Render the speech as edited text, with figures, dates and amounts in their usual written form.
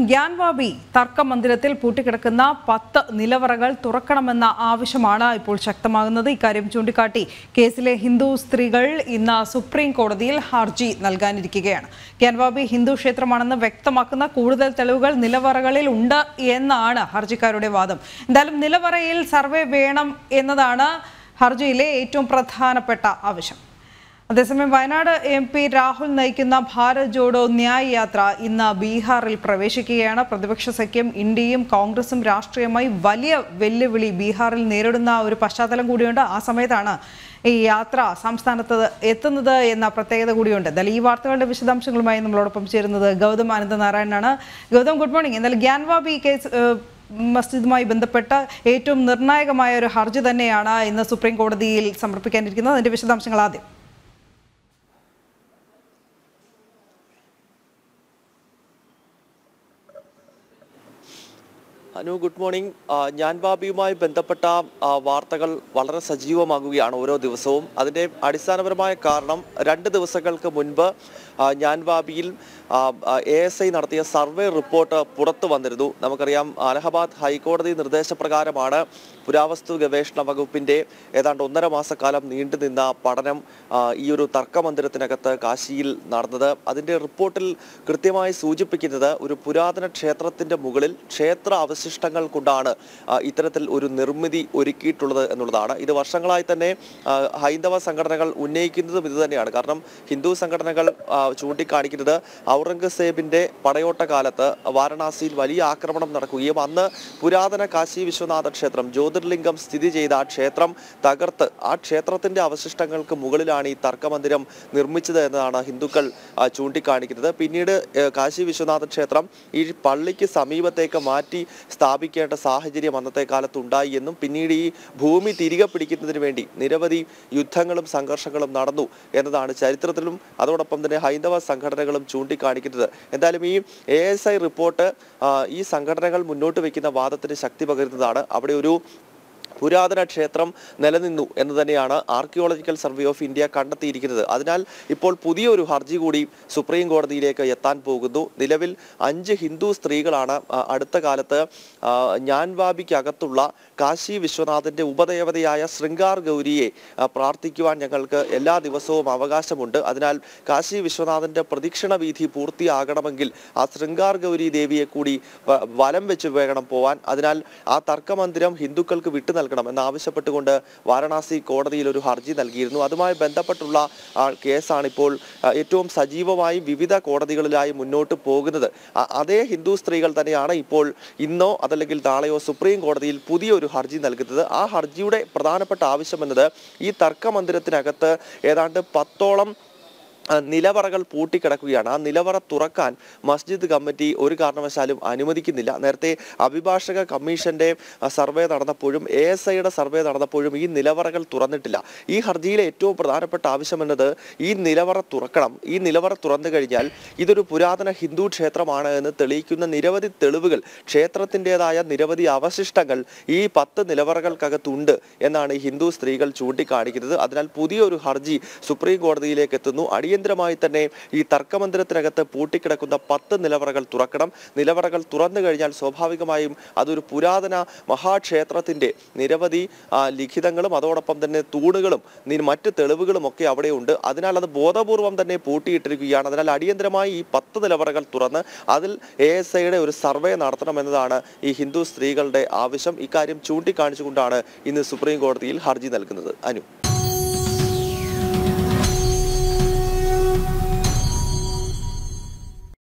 ഗ്യാൻവാബി തർക്കമന്ദിരത്തിൽ പൂട്ടിക്കിടക്കുന്ന 10 നിലവറകൾ തുറക്കണമെന്ന ആവശ്യമാണ് ഇപ്പോൾ ശക്തമാകുന്നത്. ഇക്കാര്യം ചൂണ്ടിക്കാട്ടി കേസിലെ ഹിന്ദു സ്ത്രീകൾ ഇന്ന് സുപ്രീം കോടതിയിൽ ഹർജി നൽകാനിരിക്കുകയാണ്. ഗ്യാൻവാബി ഹിന്ദു ക്ഷേത്രമാണെന്ന് വ്യക്തമാക്കുന്ന കൂടുതൽ തെളിവുകൾ നിലവറകളിൽ ഉണ്ട് എന്നാണ് ഹർജിക്കാരുടെ വാദം. എന്തായാലും നിലവറയിൽ സർവേ വേണം എന്നതാണ് ഹർജിയിലെ ഏറ്റവും പ്രധാനപ്പെട്ട ആവശ്യം. അതേസമയം വയനാട് MP രാഹുൽ നയിക്കുന്ന ഭാരത് ജോഡോ ന്യായ് യാത്ര ഇന്ന് ബീഹാറിൽ പ്രവേശിക്കുകയാണ്. പ്രതിപക്ഷ സഖ്യം ഇന്ത്യയും കോൺഗ്രസും രാഷ്ട്രീയമായി വലിയ വെല്ലുവിളി ബീഹാറിൽ നേരിടുന്ന ഒരു പശ്ചാത്തലം കൂടിയുണ്ട്. ആ സമയത്താണ് ഈ യാത്ര സംസ്ഥാനത്ത് എത്തുന്നത് എന്ന പ്രത്യേകത കൂടിയുണ്ട്. എന്തായാലും ഈ വാർത്തകളുടെ വിശദാംശങ്ങളുമായി നമ്മളോടൊപ്പം ചേരുന്നത് ഗൗതം അനന്തനാരായണനാണ്. Gautam, good morning. എന്തായാലും ഗ്യാൻവാബി കേസ് മസ്ജിദുമായി ബന്ധപ്പെട്ട ഏറ്റവും നിർണായകമായ ഒരു ഹർജി തന്നെയാണ് ഇന്ന് സുപ്രീം കോടതിയിൽ സമർപ്പിക്കാനിരിക്കുന്നത്. അതിന്റെ വിശദാംശങ്ങൾ ആദ്യം. Anu, good morning. ഗ്യാൻവാബിയുമായി ബന്ധപ്പെട്ട വാർത്തകൾ വളരെ സജീവമാകുകയാണ് ഓരോ ദിവസവും. അതിൻ്റെ അടിസ്ഥാനപരമായ കാരണം 2 ദിവസങ്ങൾക്ക് മുൻപ് ഗ്യാൻവാബിയിൽ ASI നടത്തിയ സർവേ റിപ്പോർട്ട് പുറത്തു വന്നിരുന്നു. നമുക്കറിയാം, അലഹബാദ് ഹൈക്കോടതി നിർദ്ദേശപ്രകാരമാണ് പുരാവസ്തു ഗവേഷണ വകുപ്പിൻ്റെ ഏതാണ്ട് 1.5 മാസക്കാലം നീണ്ടുനിന്ന പഠനം ഈ ഒരു തർക്കമന്ദിരത്തിനകത്ത് കാശിയിൽ നടന്നത്. അതിൻ്റെ റിപ്പോർട്ടിൽ കൃത്യമായി സൂചിപ്പിക്കുന്നത് ഒരു പുരാതന ക്ഷേത്രത്തിൻ്റെ മുകളിൽ ക്ഷേത്ര അവശിഷ്ടങ്ങൾ കൊണ്ടാണ് ഇത്തരത്തിൽ ഒരു നിർമ്മിതി ഒരുക്കിയിട്ടുള്ളത് എന്നുള്ളതാണ്. ഇത് വർഷങ്ങളായി തന്നെ ഹൈന്ദവ സംഘടനകൾ ഉന്നയിക്കുന്നതും ഇത് തന്നെയാണ്. കാരണം ഹിന്ദു സംഘടനകൾ ചൂണ്ടിക്കാണിക്കുന്നത് ഔറംഗസേബിന്റെ പടയോട്ട കാലത്ത് വാരണാസിയിൽ വലിയ ആക്രമണം നടക്കുകയും അന്ന് പുരാതന കാശി വിശ്വനാഥ ക്ഷേത്രം ജ്യോതിർലിംഗം സ്ഥിതി ചെയ്ത ആ ക്ഷേത്രം തകർത്ത് ആ ക്ഷേത്രത്തിന്റെ അവശിഷ്ടങ്ങൾക്ക് മുകളിലാണ് ഈ തർക്കമന്ദിരം നിർമ്മിച്ചത് എന്നതാണ് ഹിന്ദുക്കൾ ചൂണ്ടിക്കാണിക്കുന്നത്. പിന്നീട് കാശി വിശ്വനാഥ ക്ഷേത്രം ഈ പള്ളിക്ക് സമീപത്തേക്ക് മാറ്റി സ്ഥാപിക്കേണ്ട സാഹചര്യം അന്നത്തെ കാലത്ത് ഉണ്ടായി എന്നും പിന്നീട് ഈ ഭൂമി തിരികെ പിടിക്കുന്നതിന് വേണ്ടി നിരവധി യുദ്ധങ്ങളും സംഘർഷങ്ങളും നടന്നു എന്നതാണ് ചരിത്രത്തിലും അതോടൊപ്പം തന്നെ ഹൈന്ദവ സംഘടനകളും ചൂണ്ടിക്കാണിക്കുന്നത്. എന്തായാലും ഈ ASI റിപ്പോർട്ട് ഈ സംഘടനകൾ മുന്നോട്ട് വയ്ക്കുന്ന വാദത്തിന് ശക്തി പകരുന്നതാണ്. അവിടെ ഒരു പുരാതന ക്ഷേത്രം നിലനിന്നു എന്ന് തന്നെയാണ് ആർക്കിയോളജിക്കൽ സർവേ ഓഫ് ഇന്ത്യ കണ്ടെത്തിയിരിക്കുന്നത്. അതിനാൽ ഇപ്പോൾ പുതിയൊരു ഹർജി കൂടി സുപ്രീം കോടതിയിലേക്ക് എത്താൻ പോകുന്നു. നിലവിൽ 5 ഹിന്ദു സ്ത്രീകളാണ് അടുത്ത കാലത്ത് ഗ്യാൻവാബിക്കകത്തുള്ള കാശി വിശ്വനാഥന്റെ ഉപദേവതയായ ശൃംഗാർ ഗൗരിയെ പ്രാർത്ഥിക്കുവാൻ ഞങ്ങൾക്ക് എല്ലാ ദിവസവും അവകാശമുണ്ട്. അതിനാൽ കാശി വിശ്വനാഥന്റെ പ്രദക്ഷിണ വീഥി പൂർത്തിയാകണമെങ്കിൽ ആ ശൃംഗാർ ഗൗരി ദേവിയെ കൂടി വലം വെച്ച് വേണം പോവാൻ. അതിനാൽ ആ തർക്കമന്ദിരം ഹിന്ദുക്കൾക്ക് വിട്ടു നൽകണം എന്നാവശ്യപ്പെട്ടുകൊണ്ട് വാരണാസി കോടതിയിൽ ഒരു ഹർജി നൽകിയിരുന്നു. അതുമായി ബന്ധപ്പെട്ടുള്ള കേസാണ് ഇപ്പോൾ ഏറ്റവും സജീവമായി വിവിധ കോടതികളിലായി മുന്നോട്ട് പോകുന്നത്. അതേ ഹിന്ദു സ്ത്രീകൾ തന്നെയാണ് ഇപ്പോൾ ഇന്നോ അതല്ലെങ്കിൽ നാളെയോ സുപ്രീം കോടതിയിൽ പുതിയൊരു ഹർജി നൽകുന്നത്. ആ ഹർജിയുടെ പ്രധാനപ്പെട്ട ആവശ്യം എന്നത് ഈ തർക്കമന്ദിരത്തിനകത്ത് ഏതാണ്ട് 10ഓളം നിലവറകൾ പൂട്ടിക്കിടക്കുകയാണ്. ആ നിലവറ തുറക്കാൻ മസ്ജിദ് കമ്മിറ്റി ഒരു കാരണവശാലും അനുവദിക്കുന്നില്ല. നേരത്തെ അഭിഭാഷക കമ്മീഷന്റെ സർവേ നടന്നപ്പോഴും ASIയുടെ സർവേ നടന്നപ്പോഴും ഈ നിലവറകൾ തുറന്നിട്ടില്ല. ഈ ഹർജിയിലെ ഏറ്റവും പ്രധാനപ്പെട്ട ആവശ്യം എന്നത് ഈ നിലവറ തുറക്കണം. ഈ നിലവറ തുറന്നു കഴിഞ്ഞാൽ ഇതൊരു പുരാതന ഹിന്ദു ക്ഷേത്രമാണ് എന്ന് തെളിയിക്കുന്ന നിരവധി തെളിവുകൾ, ക്ഷേത്രത്തിൻ്റെതായ നിരവധി അവശിഷ്ടങ്ങൾ ഈ 10 നിലവറകൾക്കകത്തുണ്ട് എന്നാണ് ഈ ഹിന്ദു സ്ത്രീകൾ ചൂണ്ടിക്കാണിക്കുന്നത്. അതിനാൽ പുതിയൊരു ഹർജി സുപ്രീം കോടതിയിലേക്ക് എത്തുന്നു. അടിയന്തരമായി തന്നെ ഈ തർക്കമന്ദിരത്തിനകത്ത് പൂട്ടിക്കിടക്കുന്ന 10 നിലവറകൾ തുറക്കണം. നിലവറകൾ തുറന്നു കഴിഞ്ഞാൽ സ്വാഭാവികമായും അതൊരു പുരാതന മഹാക്ഷേത്രത്തിന്റെ നിരവധി ലിഖിതങ്ങളും അതോടൊപ്പം തന്നെ തൂണുകളും മറ്റ് തെളിവുകളും ഒക്കെ അവിടെയുണ്ട്. അതിനാൽ അത് ബോധപൂർവം തന്നെ പൂട്ടിയിട്ടിരിക്കുകയാണ്. അതിനാൽ അടിയന്തരമായി ഈ 10 നിലവറകൾ തുറന്ന് അതിൽ ASIയുടെ ഒരു സർവേ നടത്തണമെന്നതാണ് ഈ ഹിന്ദു സ്ത്രീകളുടെ ആവശ്യം. ഇക്കാര്യം ചൂണ്ടിക്കാണിച്ചുകൊണ്ടാണ് ഇന്ന് സുപ്രീം കോടതിയിൽ ഹർജി നൽകുന്നത്. അനു.